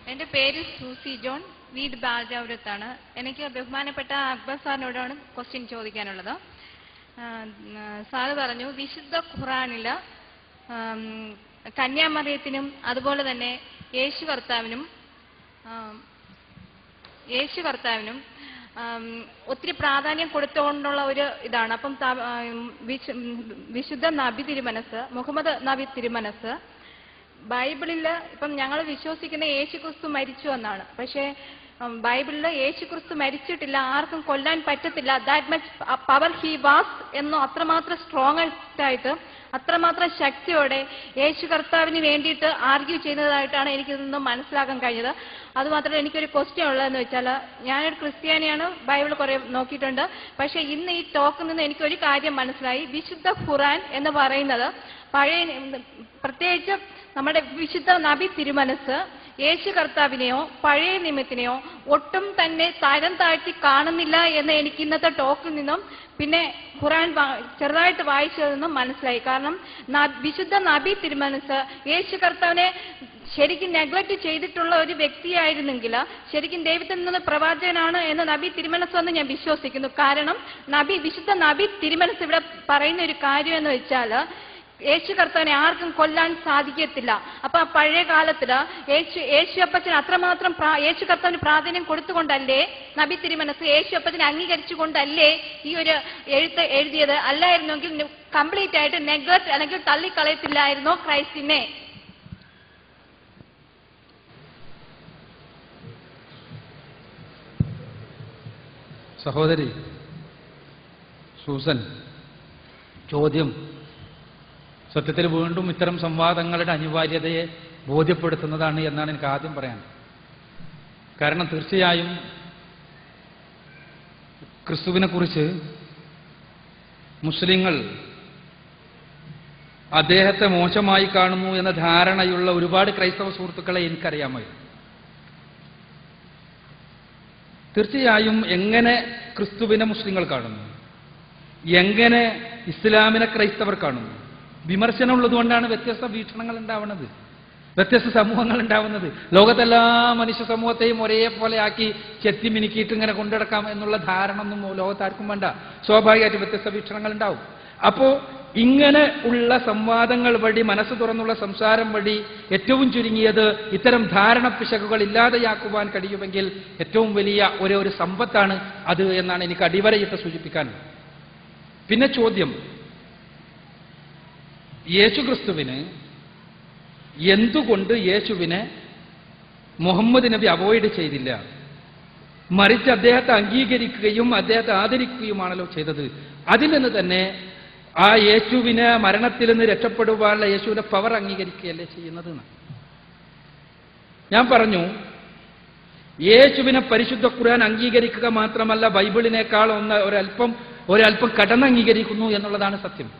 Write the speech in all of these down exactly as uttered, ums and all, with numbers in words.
എൻ്റെ പേര് Susie John, വീട് ബാലരാപുരത്താണ്. എനിക്ക് ബഹുമാനപ്പെട്ട അക്ബർ സാറിനോടാണ് ക്വസ്റ്റ്യൻ ചോദിക്കാനുള്ളത്. സാറ് പറഞ്ഞു വിശുദ്ധ ഖുറാനിൽ കന്യാമറിയത്തിനും അതുപോലെ തന്നെ യേശു കർത്താവിനും യേശു കർത്താവിനും ഒത്തിരി പ്രാധാന്യം കൊടുത്തുകൊണ്ടുള്ള ഒരു ഇതാണ്. അപ്പം വിശുദ്ധ നബി തിരുമനസ്, മുഹമ്മദ് നബി തിരുമനസ് ബൈബിളിൽ ഇപ്പം ഞങ്ങൾ വിശ്വസിക്കുന്ന യേശു ക്രിസ്തു മരിച്ചു എന്നാണ്. പക്ഷേ ബൈബിളിൽ യേശു ക്രിസ്തു മരിച്ചിട്ടില്ല, ആർക്കും കൊല്ലാൻ പറ്റത്തില്ല, that much power he was എന്നോ അത്രമാത്രം സ്ട്രോങ് ആയിട്ട് അത്രമാത്രം ശക്തിയോടെ യേശു കർത്താവിന് വേണ്ടിയിട്ട് ആർഗ്യൂ ചെയ്യുന്നതായിട്ടാണ് എനിക്കിതൊന്നും മനസ്സിലാക്കാൻ കഴിഞ്ഞത്. അതുമാത്രമല്ല എനിക്കൊരു ക്വസ്റ്റ്യൻ ഉള്ളതെന്ന് വെച്ചാൽ, ഞാനൊരു ക്രിസ്ത്യാനിയാണ്, ബൈബിൾ കുറെ നോക്കിയിട്ടുണ്ട്. പക്ഷേ ഇന്ന് ഈ ടോക്കിൽ നിന്ന് എനിക്കൊരു കാര്യം മനസ്സിലായി. വിശുദ്ധ ഖുറാൻ എന്ന് പറയുന്നത് പഴയ, പ്രത്യേകിച്ച് നമ്മുടെ വിശുദ്ധ നബി തിരുമനസ് യേശു കർത്താവിനെയോ പഴയ നിയമത്തിനെയോ ഒട്ടും തന്നെ തരം താഴ്ത്തി കാണുന്നില്ല എന്ന് എനിക്ക് ഇന്നത്തെ ടോക്കിൽ നിന്നും പിന്നെ ഖുറാൻ ചെറുതായിട്ട് വായിച്ചതിൽ നിന്നും മനസ്സിലായി. കാരണം വിശുദ്ധ നബി തിരുമനസ് യേശു കർത്താവിനെ ശരിക്കും നെഗ്ലക്ട് ചെയ്തിട്ടുള്ള ഒരു വ്യക്തിയായിരുന്നെങ്കിൽ ശരിക്കും ദൈവത്തിൽ നിന്ന് പ്രവാചകനാണ് എന്ന് നബി തിരുമനസ് എന്ന് ഞാൻ വിശ്വസിക്കുന്നു. കാരണം നബി വിശുദ്ധ നബി തിരുമനസ് ഇവിടെ പറയുന്ന ഒരു കാര്യം എന്ന് വെച്ചാൽ യേശു കർത്താവിനെ ആർക്കും കൊല്ലാൻ സാധിക്കത്തില്ല. അപ്പൊ പഴയ കാലത്തില് യേശു യേശു അപ്പച്ചന് അത്രമാത്രം യേശു കർത്താവിന് പ്രാധാന്യം കൊടുത്തുകൊണ്ടല്ലേ നബി തിരുമനസ് യേശു അപ്പച്ചനെ അംഗീകരിച്ചുകൊണ്ടല്ലേ ഈ ഒരു എഴുത്ത് എഴുതിയത്? അല്ലായിരുന്നെങ്കിൽ കംപ്ലീറ്റ് ആയിട്ട് നെഗ്ലക്ട് അല്ലെങ്കിൽ തള്ളിക്കളയത്തില്ലായിരുന്നോ ക്രൈസ്റ്റിനെ? സഹോദരി സൂസൻ, ചോദ്യം സത്യത്തിൽ വീണ്ടും ഇത്തരം സംവാദങ്ങളുടെ അനിവാര്യതയെ ബോധ്യപ്പെടുത്തുന്നതാണ് എന്നാണ് എനിക്ക് ആദ്യം പറയാൻ. കാരണം തീർച്ചയായും ക്രിസ്തുവിനെ കുറിച്ച് മുസ്ലിങ്ങൾ അദ്ദേഹത്തെ മോശമായി കാണുന്നു എന്ന ധാരണയുള്ള ഒരുപാട് ക്രൈസ്തവ സുഹൃത്തുക്കളെ എനിക്കറിയാമായിരുന്നു. തീർച്ചയായും എങ്ങനെ ക്രിസ്തുവിനെ മുസ്ലിങ്ങൾ കാണുന്നു, എങ്ങനെ ഇസ്ലാമിനെ ക്രൈസ്തവർ കാണുന്നു, വിമർശനം ഉള്ളതുകൊണ്ടാണ് വ്യത്യസ്ത വീക്ഷണങ്ങൾ ഉണ്ടാവുന്നത്, വ്യത്യസ്ത സമൂഹങ്ങൾ ഉണ്ടാവുന്നത്. ലോകത്തെല്ലാ മനുഷ്യ സമൂഹത്തെയും ഒരേപോലെ ആക്കി ചെത്തി മിനുക്കിയിട്ട് ഇങ്ങനെ കൊണ്ടുനടക്കാം എന്നുള്ള ധാരണ ഒന്നും ലോകത്താർക്കും വേണ്ട. സ്വാഭാവികമായിട്ട് വ്യത്യസ്ത വീക്ഷണങ്ങൾ ഉണ്ടാവും. അപ്പോ ഇങ്ങനെ ഉള്ള സംവാദങ്ങൾ വഴി, മനസ്സ് തുറന്നുള്ള സംസാരം വഴി ഏറ്റവും ചുരുങ്ങിയത് ഇത്തരം ധാരണ പിശകുകൾ ഇല്ലാതെയാക്കുവാൻ കഴിയുമെങ്കിൽ ഏറ്റവും വലിയ ഒരേ ഒരു സമ്പത്താണ് അത് എന്നാണ് എനിക്ക് അടിവരയിട്ട് സൂചിപ്പിക്കാൻ. പിന്നെ ചോദ്യം, യേശുക്രിസ്തുവിന് എന്തുകൊണ്ട് യേശുവിനെ മുഹമ്മദ് നബി അവോയ്ഡ് ചെയ്തില്ല, മറിച്ച് അദ്ദേഹത്തെ അംഗീകരിക്കുകയും അദ്ദേഹത്തെ ആദരിക്കുകയുമാണല്ലോ ചെയ്തത്? അതിൽ നിന്ന് തന്നെ ആ യേശുവിനെ മരണത്തിൽ നിന്ന് രക്ഷപ്പെടുവാനുള്ള യേശുവിന്റെ പവർ അംഗീകരിക്കുകയല്ലേ ചെയ്യുന്നത്? ഞാൻ പറഞ്ഞു, യേശുവിനെ പരിശുദ്ധ ഖുർആൻ അംഗീകരിക്കുക മാത്രമല്ല, ബൈബിളിനേക്കാൾ ഒന്ന് ഒരല്പം ഒരല്പം കടന്നംഗീകരിക്കുന്നു എന്നുള്ളതാണ് സത്യം.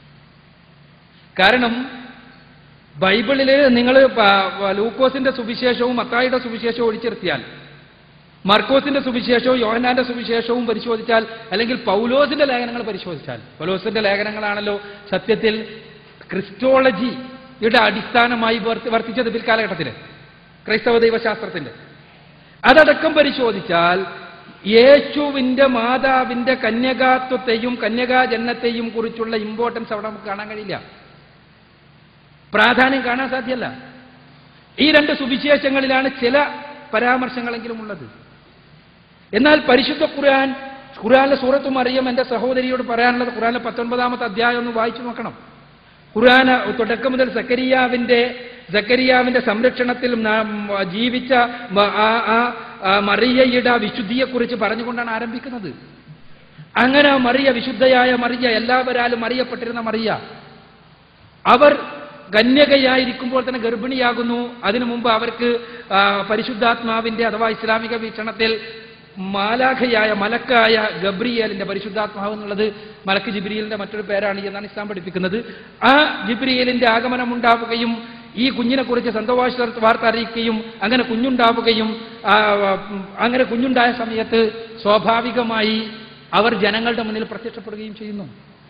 കാരണം ബൈബിളില് നിങ്ങൾ ലൂക്കോസിന്റെ സുവിശേഷവും മത്തായിയുടെ സുവിശേഷവും ഒഴിച്ചിരുത്തിയാൽ, മർക്കോസിന്റെ സുവിശേഷവും യോഹന്നാന്റെ സുവിശേഷവും പരിശോധിച്ചാൽ, അല്ലെങ്കിൽ പൗലോസിന്റെ ലേഖനങ്ങൾ പരിശോധിച്ചാൽ, പൗലോസിന്റെ ലേഖനങ്ങളാണല്ലോ സത്യത്തിൽ ക്രിസ്റ്റോളജിയുടെ അടിസ്ഥാനമായി വർത്തിച്ചത് പിൽക്കാലഘട്ടത്തിൽ, ക്രൈസ്തവ ദൈവശാസ്ത്രത്തിന്റെ. അതടക്കം പരിശോധിച്ചാൽ യേശുവിന്റെ മാതാവിന്റെ കന്യകാത്വത്തെയും കന്യകാജന്മത്തെയും കുറിച്ചുള്ള ഇമ്പോർട്ടൻസ് അവിടെ നമുക്ക് കാണാൻ കഴിയില്ല, പ്രാധാന്യം കാണാൻ സാധ്യമല്ല. ഈ രണ്ട് സുവിശേഷങ്ങളിലാണ് ചില പരാമർശങ്ങളെങ്കിലും ഉള്ളത്. എന്നാൽ പരിശുദ്ധ ഖുർആൻ, ഖുർആനിലെ സൂറത്തു മറിയം എന്റെ സഹോദരിയോട് പറയാനുള്ളത്, ഖുർആനിലെ പത്തൊൻപതാമത്തെ അധ്യായം ഒന്ന് വായിച്ചു നോക്കണം. ഖുർആൻ തുടക്കം മുതൽ സക്കരിയാവിന്റെ സക്കരിയാവിന്റെ സംരക്ഷണത്തിൽ ജീവിച്ച ആ മറിയയുടെ വിശുദ്ധിയെക്കുറിച്ച് പറഞ്ഞുകൊണ്ടാണ് ആരംഭിക്കുന്നത്. അങ്ങനെ മറിയ, വിശുദ്ധയായ മറിയ, എല്ലാവരാലും അറിയപ്പെട്ടിരുന്ന മറിയ, അവർ കന്യകയായിരിക്കുമ്പോൾ തന്നെ ഗർഭിണിയാകുന്നു. അതിനു മുമ്പ് അവർക്ക് പരിശുദ്ധാത്മാവിന്റെ അഥവാ ഇസ്ലാമിക വീക്ഷണത്തിൽ മാലാഖയായ മലക്കായ ഗബ്രിയേലിന്റെ, പരിശുദ്ധാത്മാവ് എന്നുള്ളത് മലക്ക് ജിബ്രീലിന്റെ മറ്റൊരു പേരാണ് എന്നാണ് ഇസ്ലാം പഠിപ്പിക്കുന്നത്. ആ ജിബ്രീലിന്റെ ആഗമനം ഉണ്ടാവുകയും ഈ കുഞ്ഞിനെ കുറിച്ച് സന്തോഷ വാർത്ത അറിയിക്കുകയും അങ്ങനെ കുഞ്ഞുണ്ടാവുകയും അങ്ങനെ കുഞ്ഞുണ്ടായ സമയത്ത് സ്വാഭാവികമായി അവർ ജനങ്ങളുടെ മുന്നിൽ പ്രത്യക്ഷപ്പെടുകയും ചെയ്യുന്നു.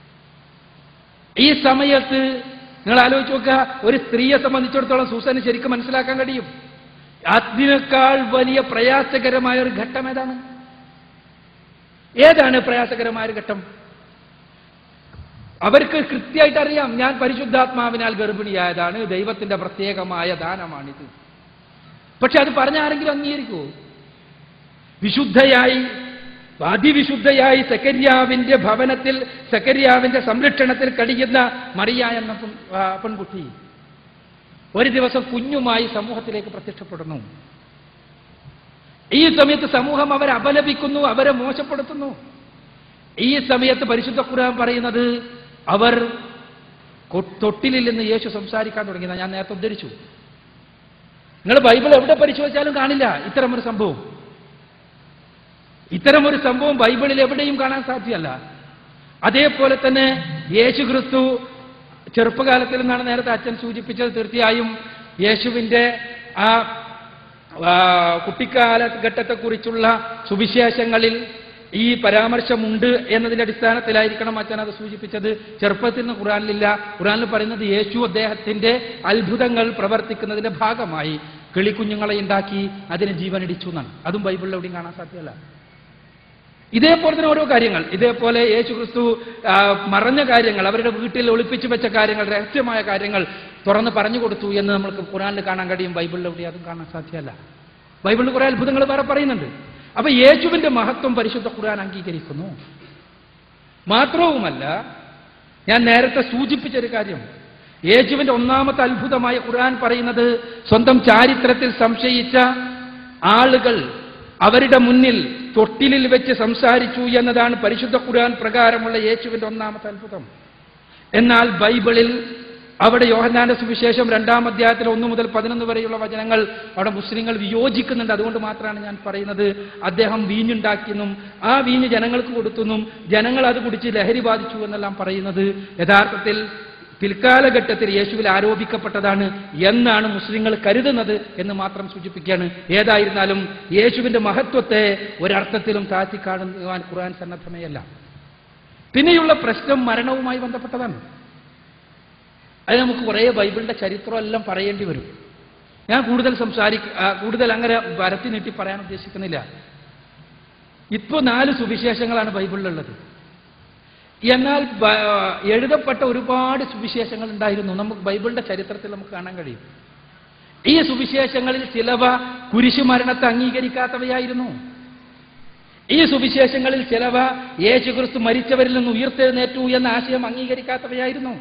ഈ സമയത്ത് നിങ്ങൾ ആലോചിച്ച് നോക്കുക, ഒരു സ്ത്രീയെ സംബന്ധിച്ചിടത്തോളം സൂസന് ശരിക്കും മനസ്സിലാക്കാൻ കഴിയും. അതിനേക്കാൾ വലിയ പ്രയാസകരമായ ഒരു ഘട്ടം ഏതാണ്? ഏതാണ് പ്രയാസകരമായ ഒരു ഘട്ടം? അവർക്ക് കൃത്യമായിട്ട് അറിയാം, ഞാൻ പരിശുദ്ധാത്മാവിനാൽ ഗർഭിണിയായതാണ്, ദൈവത്തിന്റെ പ്രത്യേകമായ ദാനമാണിത്. പക്ഷെ അത് പറഞ്ഞ ആരെങ്കിലും അംഗീകരിക്കുമോ? വിശുദ്ധയായി, അതിവിശുദ്ധയായി സക്കരിയാവിന്റെ ഭവനത്തിൽ, സക്കരിയാവിന്റെ സംരക്ഷണത്തിൽ കഴിയുന്ന മറിയ എന്ന പെൺകുട്ടി ഒരു ദിവസം കുഞ്ഞുമായി സമൂഹത്തിലേക്ക് പ്രത്യക്ഷപ്പെടുന്നു. ഈ സമയത്ത് സമൂഹം അവരെ അപലപിക്കുന്നു, അവരെ മോശപ്പെടുത്തുന്നു. ഈ സമയത്ത് പരിശുദ്ധ ഖുർആൻ പറയുന്നത് അവർ തൊട്ടിലിൽ നിന്ന് യേശു സംസാരിക്കാൻ തുടങ്ങിയതാണ്. ഞാൻ നേരത്തെ ഉദ്ധരിച്ചു. നിങ്ങൾ ബൈബിൾ എവിടെ പരിശോധിച്ചാലും കാണില്ല ഇത്തരമൊരു സംഭവം. ഇത്തരമൊരു സംഭവം ബൈബിളിൽ എവിടെയും കാണാൻ സാധ്യമല്ല. അതേപോലെ തന്നെ യേശു ക്രിസ്തു ചെറുപ്പകാലത്തിൽ നിന്നാണ് നേരത്തെ അച്ഛൻ സൂചിപ്പിച്ചത്. തീർച്ചയായും യേശുവിന്റെ ആ കുട്ടിക്കാലഘട്ടത്തെക്കുറിച്ചുള്ള സുവിശേഷങ്ങളിൽ ഈ പരാമർശമുണ്ട് എന്നതിന്റെ അടിസ്ഥാനത്തിലായിരിക്കണം അച്ഛൻ അത് സൂചിപ്പിച്ചത്. ചെറുപ്പത്തിൽ നിന്ന് ഖുർആനിലില്ല. ഖുർആനിൽ പറയുന്നത് യേശു അദ്ദേഹത്തിന്റെ അത്ഭുതങ്ങൾ പ്രവർത്തിക്കുന്നതിന്റെ ഭാഗമായി കിളിക്കുഞ്ഞുങ്ങളെ ഉണ്ടാക്കി അതിന് ജീവനിടിച്ചു എന്നാണ്. അതും ബൈബിളിൽ എവിടെയും കാണാൻ സാധ്യമല്ല. ഇതേപോലെ തന്നെ ഓരോ കാര്യങ്ങൾ, ഇതേപോലെ യേശു ക്രിസ്തു മറഞ്ഞ കാര്യങ്ങൾ, അവരുടെ വീട്ടിൽ ഒളിപ്പിച്ചു വെച്ച കാര്യങ്ങൾ, രഹസ്യമായ കാര്യങ്ങൾ തുറന്ന് പറഞ്ഞു കൊടുത്തു എന്ന് നമുക്ക് ഖുർആനിൽ കാണാൻ കഴിയും. ബൈബിളിൽ എവിടെ അതും കാണാൻ സാധ്യമല്ല. ബൈബിളിൽ കുറെ അത്ഭുതങ്ങൾ വേറെ പറയുന്നുണ്ട്. അപ്പൊ യേശുവിന്റെ മഹത്വം പരിശുദ്ധ ഖുർആൻ അംഗീകരിക്കുന്നു. മാത്രവുമല്ല, ഞാൻ നേരത്തെ സൂചിപ്പിച്ചൊരു കാര്യം, യേശുവിന്റെ ഒന്നാമത്തെ അത്ഭുതമായ ഖുർആൻ പറയുന്നത് സ്വന്തം ചാരിത്രത്തിൽ സംശയിച്ച ആളുകൾ അവരുടെ മുന്നിൽ തൊട്ടിലിൽ വെച്ച് സംസാരിച്ചു എന്നതാണ് പരിശുദ്ധ ഖുർആൻ പ്രകാരമുള്ള യേശുവിന്റെ ഒന്നാമത്തെ അത്ഭുതം. എന്നാൽ ബൈബിളിൽ അവിടെ യോഹന്നാന്റെ സുവിശേഷം രണ്ടാം അധ്യായത്തിൽ ഒന്ന് മുതൽ പതിനൊന്ന് വരെയുള്ള വചനങ്ങൾ അവിടെ മുസ്ലിങ്ങൾ വിയോജിക്കുന്നുണ്ട്. അതുകൊണ്ട് മാത്രമാണ് ഞാൻ പറയുന്നത്. അദ്ദേഹം വീഞ്ഞുണ്ടാക്കിയെന്നും ആ വീഞ്ഞ് ജനങ്ങൾക്ക് കൊടുത്തുവെന്നും ജനങ്ങൾ അത് കുടിച്ച് ലഹരി ബാധിച്ചു എന്നെല്ലാം പറയുന്നത് യഥാർത്ഥത്തിൽ പിൽക്കാലഘട്ടത്തിൽ യേശുവിൽ ആരോപിക്കപ്പെട്ടതാണ് എന്നാണ് മുസ്ലിങ്ങൾ കരുതുന്നത് എന്ന് മാത്രം സൂചിപ്പിക്കുകയാണ്. ഏതായിരുന്നാലും യേശുവിന്റെ മഹത്വത്തെ ഒരർത്ഥത്തിലും താഴ്ത്തി കാണുവാൻ ഖുർആൻ സന്നദ്ധമേയല്ല. പിന്നെയുള്ള പ്രശ്നം മരണവുമായി ബന്ധപ്പെട്ടതാണ്. അത് നമുക്ക് കുറേ ബൈബിളിന്റെ ചരിത്രം എല്ലാം പറയേണ്ടി വരും. ഞാൻ കൂടുതൽ സംസാരിക്ക കൂടുതൽ അങ്ങനെ വരത്തി നീട്ടി പറയാൻ ഉദ്ദേശിക്കുന്നില്ല. ഇപ്പോൾ നാല് സുവിശേഷങ്ങളാണ് ബൈബിളിലുള്ളത്. എന്നാൽ എഴുതപ്പെട്ട ഒരുപാട് സുവിശേഷങ്ങൾ ഉണ്ടായിരുന്നു. നമുക്ക് ബൈബിളിന്റെ ചരിത്രത്തിൽ നമുക്ക് കാണാൻ കഴിയും. ഈ സുവിശേഷങ്ങളിൽ ചിലവ കുരിശുമരണത്തെ അംഗീകരിക്കാത്തവയായിരുന്നു. ഈ സുവിശേഷങ്ങളിൽ ചിലവ യേശുക്രിസ്തു മരിച്ചവരിൽ നിന്ന് ഉയർത്തെഴുന്നേറ്റു എന്ന ആശയം അംഗീകരിക്കാത്തവയായിരുന്നു.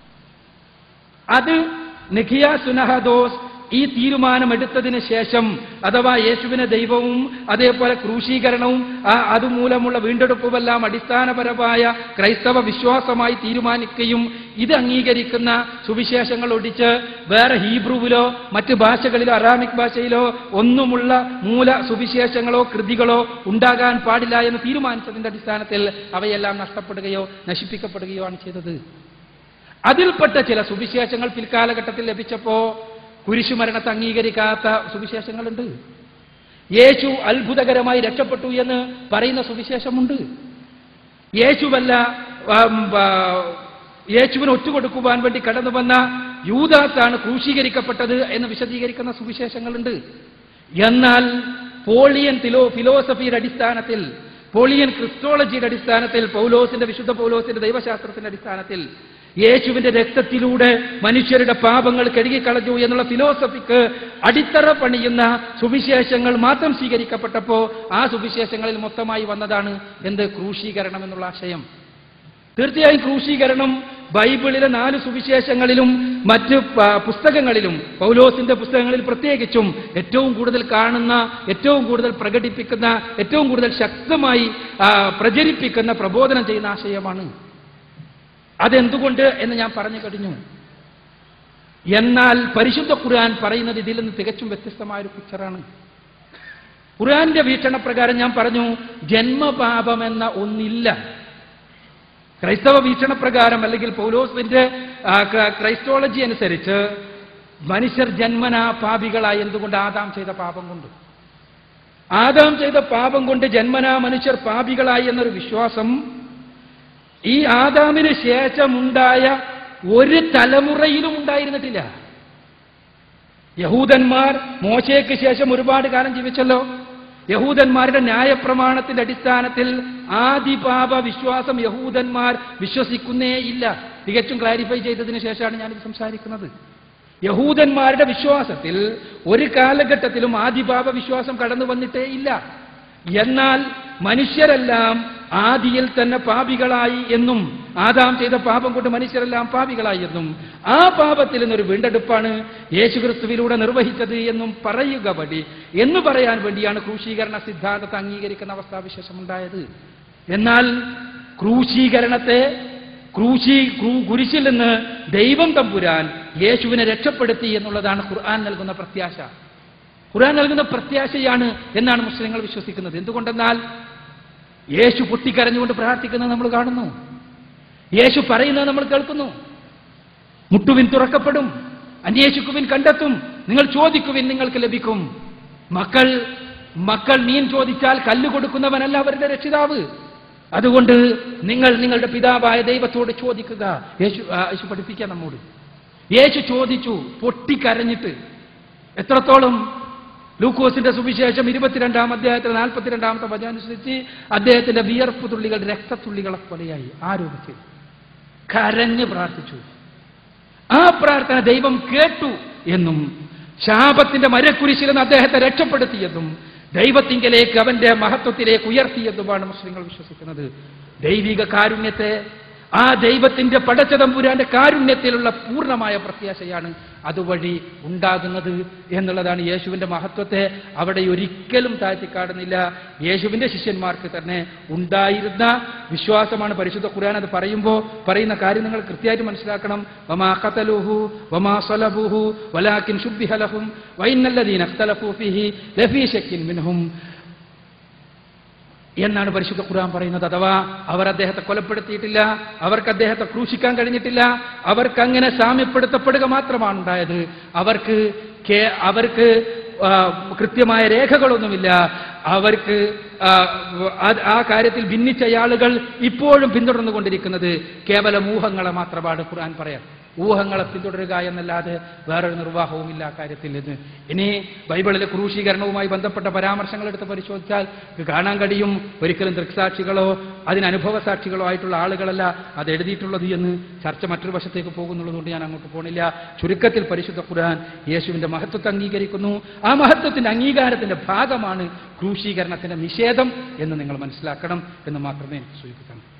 അത് നിഖിയ സുനഹദോസ് ഈ തീരുമാനമെടുത്തതിന് ശേഷം, അഥവാ യേശുവിനെ ദൈവവും അതേപോലെ ക്രൂശീകരണവും അതുമൂലമുള്ള വീണ്ടെടുപ്പുമെല്ലാം അടിസ്ഥാനപരമായ ക്രൈസ്തവ വിശ്വാസമായി തീരുമാനിക്കുകയും ഇത് അംഗീകരിക്കുന്ന സുവിശേഷങ്ങൾ ഒഴിച്ച് വേറെ ഹീബ്രുവിലോ മറ്റ് ഭാഷകളിലോ അറാമിക് ഭാഷയിലോ ഒന്നുമുള്ള മൂല സുവിശേഷങ്ങളോ കൃതികളോ ഉണ്ടാകാൻ പാടില്ല എന്ന് തീരുമാനിച്ചതിന്റെ അടിസ്ഥാനത്തിൽ അവയെല്ലാം നഷ്ടപ്പെടുകയോ നശിപ്പിക്കപ്പെടുകയോ ആണ് ചെയ്തത്. അതിൽപ്പെട്ട ചില സുവിശേഷങ്ങൾ പിൽക്കാലഘട്ടത്തിൽ ലഭിച്ചപ്പോ കുരിശുമരണത്തെ അംഗീകരിക്കാത്ത സുവിശേഷങ്ങളുണ്ട്. യേശു അത്ഭുതകരമായി രക്ഷപ്പെട്ടു എന്ന് പറയുന്ന സുവിശേഷമുണ്ട്. യേശുവല്ല യേശുവിന് ഒറ്റുകൊടുക്കുവാൻ വേണ്ടി കടന്നു വന്ന യൂദാസാണ് ക്രൂശീകരിക്കപ്പെട്ടത് എന്ന് വിശദീകരിക്കുന്ന സുവിശേഷങ്ങളുണ്ട്. എന്നാൽ പോളിയൻ ഫിലോ ഫിലോസഫിയുടെ അടിസ്ഥാനത്തിൽ, പോളിയൻ ക്രിസ്റ്റോളജിയുടെ അടിസ്ഥാനത്തിൽ, പൗലോസിന്റെ വിശുദ്ധ പൗലോസിന്റെ ദൈവശാസ്ത്രത്തിന്റെ അടിസ്ഥാനത്തിൽ യേശുവിന്റെ രക്തത്തിലൂടെ മനുഷ്യരുടെ പാപങ്ങൾ കഴുകിക്കളഞ്ഞു എന്നുള്ള ഫിലോസഫിക്ക് അടിത്തറ പണിയുന്ന സുവിശേഷങ്ങൾ മാത്രം സ്വീകരിക്കപ്പെട്ടപ്പോ ആ സുവിശേഷങ്ങളിൽ മൊത്തമായി വന്നതാണ് എന്ത്? ക്രൂശീകരണം എന്നുള്ള ആശയം. തീർച്ചയായും ക്രൂശീകരണം ബൈബിളിലെ നാല് സുവിശേഷങ്ങളിലും മറ്റ് പുസ്തകങ്ങളിലും, പൗലോസിന്റെ പുസ്തകങ്ങളിൽ പ്രത്യേകിച്ചും ഏറ്റവും കൂടുതൽ കാണുന്ന, ഏറ്റവും കൂടുതൽ പ്രകടിപ്പിക്കുന്ന, ഏറ്റവും കൂടുതൽ ശക്തമായി പ്രചരിപ്പിക്കുന്ന, പ്രബോധനം ചെയ്യുന്ന ആശയമാണ്. അതെന്തുകൊണ്ട് എന്ന് ഞാൻ പറഞ്ഞു കഴിഞ്ഞു. എന്നാൽ പരിശുദ്ധ ഖുർആൻ പറയുന്നത് ഇതിൽ നിന്ന് തികച്ചും വ്യത്യസ്തമായൊരു പിക്ചറാണ്. ഖുർആന്റെ വീക്ഷണപ്രകാരം ഞാൻ പറഞ്ഞു, ജന്മപാപമെന്ന ഒന്നില്ല. ക്രൈസ്തവ വീക്ഷണപ്രകാരം അല്ലെങ്കിൽ പൗലോസിന്റെ ക്രൈസ്റ്റോളജി അനുസരിച്ച് മനുഷ്യർ ജന്മനാ പാപികളായി. എന്തുകൊണ്ട്? ആദാം ചെയ്ത പാപം കൊണ്ട്. ആദാം ചെയ്ത പാപം കൊണ്ട് ജന്മനാ മനുഷ്യർ പാപികളായി എന്നൊരു വിശ്വാസം ഈ ആദാമിന് ശേഷമുണ്ടായ ഒരു തലമുറയിലും ഉണ്ടായിരുന്നിട്ടില്ല. യഹൂദന്മാർ മോശയ്ക്ക് ശേഷം ഒരുപാട് കാലം ജീവിച്ചല്ലോ. യഹൂദന്മാരുടെ ന്യായപ്രമാണത്തിന്റെ അടിസ്ഥാനത്തിൽ ആദിപാപ വിശ്വാസം യഹൂദന്മാർ വിശ്വസിക്കുന്നേ ഇല്ല. തികച്ചും ക്ലാരിഫൈ ചെയ്തതിനു ശേഷമാണ് ഞാനിത് സംസാരിക്കുന്നത്. യഹൂദന്മാരുടെ വിശ്വാസത്തിൽ ഒരു കാലഘട്ടത്തിലും ആദിപാപ വിശ്വാസം കടന്നു വന്നിട്ടേ ഇല്ല. എന്നാൽ മനുഷ്യരെല്ലാം ആദിയിൽ തന്നെ പാപികളായി എന്നും ആദാം ചെയ്ത പാപം കൊണ്ട് മനുഷ്യരെല്ലാം പാപികളായി എന്നും ആ പാപത്തിൽ നിന്നൊരു വീണ്ടെടുപ്പാണ് യേശുക്രിസ്തുവിലൂടെ നിർവഹിച്ചത് എന്നും പറയുക വഴി എന്ന് പറയാൻ വേണ്ടിയാണ് ക്രൂശീകരണ സിദ്ധാന്തത്തെ അംഗീകരിക്കുന്ന അവസ്ഥാവിശേഷം ഉണ്ടായത്. എന്നാൽ ക്രൂശീകരണത്തെ ക്രൂശി കുരിശിൽ നിന്ന് ദൈവം തമ്പുരാൻ യേശുവിനെ രക്ഷപ്പെടുത്തി എന്നുള്ളതാണ് ഖുർആൻ നൽകുന്ന പ്രത്യാശ. ഖുർആൻ നൽകുന്ന പ്രത്യാശയാണ് എന്നാണ് മുസ്ലിങ്ങൾ വിശ്വസിക്കുന്നത്. എന്തുകൊണ്ടെന്നാൽ യേശു പൊട്ടിക്കരഞ്ഞുകൊണ്ട് പ്രാർത്ഥിക്കുന്നത് നമ്മൾ കാണുന്നു. യേശു പറയുന്നത് നമ്മൾ കേൾക്കുന്നു. മുട്ടുവിൻ തുറക്കപ്പെടും, അന്വേഷിക്കുവിൻ കണ്ടെത്തും, നിങ്ങൾ ചോദിക്കുവിൻ നിങ്ങൾക്ക് ലഭിക്കും. മക്കൾ മക്കൾ മീൻ ചോദിച്ചാൽ കല്ല് കൊടുക്കുന്നവനല്ല അവരുടെ രക്ഷിതാവ്. അതുകൊണ്ട് നിങ്ങൾ നിങ്ങളുടെ പിതാവായ ദൈവത്തോട് ചോദിക്കുക. യേശു യേശു പഠിപ്പിക്കുക നമ്മോട്. യേശു ചോദിച്ചു പൊട്ടിക്കരഞ്ഞിട്ട്. എത്രത്തോളം? ലൂക്കോസിന്റെ സുവിശേഷം ഇരുപത്തിരണ്ടാം അധ്യായത്തിൽ നാൽപ്പത്തിരണ്ടാമത്തെ വചനം അനുസരിച്ച് അദ്ദേഹത്തിന്റെ വിയർപ്പ് തുള്ളികൾ രക്തത്തുള്ളികളെ പോലെയായി. ആ രൂപത്തിൽ കരഞ്ഞ് പ്രാർത്ഥിച്ചു. ആ പ്രാർത്ഥന ദൈവം കേട്ടു എന്നും ശാപത്തിന്റെ മരക്കുരിശിൽ നിന്ന് അദ്ദേഹത്തെ രക്ഷപ്പെടുത്തിയെന്നും ദൈവത്തിങ്കലേക്ക് അവന്റെ മഹത്വത്തിലേക്ക് ഉയർത്തിയെന്നുമാണ് മുസ്ലിങ്ങൾ വിശ്വസിക്കുന്നത്. ദൈവിക കാരുണ്യത്തെ, ആ ദൈവത്തിന്റെ പടച്ചതമ്പുരാന്റെ കാരുണ്യത്തിലുള്ള പൂർണ്ണമായ പ്രത്യാശയാണ് അതുവഴി ഉണ്ടാകുന്നത് എന്നുള്ളതാണ്. യേശുവിന്റെ മഹത്വത്തെ അവിടെ ഒരിക്കലും താഴ്ത്തിക്കാടുന്നില്ല. യേശുവിന്റെ ശിഷ്യന്മാർക്ക് തന്നെ ഉണ്ടായിരുന്ന വിശ്വാസമാണ് പരിശുദ്ധ ഖുർആൻ അത് പറയുമ്പോൾ പറയുന്ന കാര്യം നിങ്ങൾ കൃത്യമായിട്ട് മനസ്സിലാക്കണം. വമാ ഖതലൂഹു വമാ സലബൂഹു വലാകിൻ ശുബ്ബിഹ ലഹും വഇന്നല്ലദീന ഇഖ്തലഫൂ ഫീഹി ലഫീ ശക്കിൻ മിൻഹും എന്നാണ് പരിശുദ്ധ ഖുർആൻ പറയുന്നത്. അഥവാ അവർ അദ്ദേഹത്തെ കൊലപ്പെടുത്തിയിട്ടില്ല, അവർക്ക് അദ്ദേഹത്തെ ക്രൂശിക്കാൻ കഴിഞ്ഞിട്ടില്ല, അവർക്ക് അങ്ങനെ സാമ്യപ്പെടുത്തപ്പെടുക മാത്രമാണ് ഉണ്ടായത്. അവർക്ക് അവർക്ക് കൃത്യമായ രേഖകളൊന്നുമില്ല. അവർക്ക് ആ കാര്യത്തിൽ ഭിന്നിച്ച ആളുകൾ ഇപ്പോഴും പിന്തുടർന്നുകൊണ്ടിരിക്കുന്നത് കേവലം ഊഹങ്ങളെ മാത്രമാണ് ഖുർആൻ പറയാം. ഊഹങ്ങളെ പിന്തുടരുക എന്നല്ലാതെ വേറൊരു നിർവാഹവുമില്ല ആ കാര്യത്തിൽ നിന്ന്. ഇനി ബൈബിളിലെ ക്രൂശീകരണവുമായി ബന്ധപ്പെട്ട പരാമർശങ്ങൾ എടുത്ത് പരിശോധിച്ചാൽ കാണാൻ കഴിയും ഒരിക്കലും ദൃക്സാക്ഷികളോ അതിനനുഭവ സാക്ഷികളോ ആയിട്ടുള്ള ആളുകളല്ല അത് എഴുതിയിട്ടുള്ളത് എന്ന്. ചർച്ച മറ്റൊരു വശത്തേക്ക് പോകുന്നുള്ളതുകൊണ്ട് ഞാൻ അങ്ങോട്ട് പോണില്ല. ചുരുക്കത്തിൽ പരിശുദ്ധ ഖുർആൻ യേശുവിന്റെ മഹത്വത്തെ അംഗീകരിക്കുന്നു. ആ മഹത്വത്തിന്റെ അംഗീകാരത്തിന്റെ ഭാഗമാണ് ക്രൂശീകരണത്തിന്റെ നിഷേധം എന്ന് നിങ്ങൾ മനസ്സിലാക്കണം എന്ന് മാത്രമേ എനിക്ക് സൂചിപ്പിക്കണം.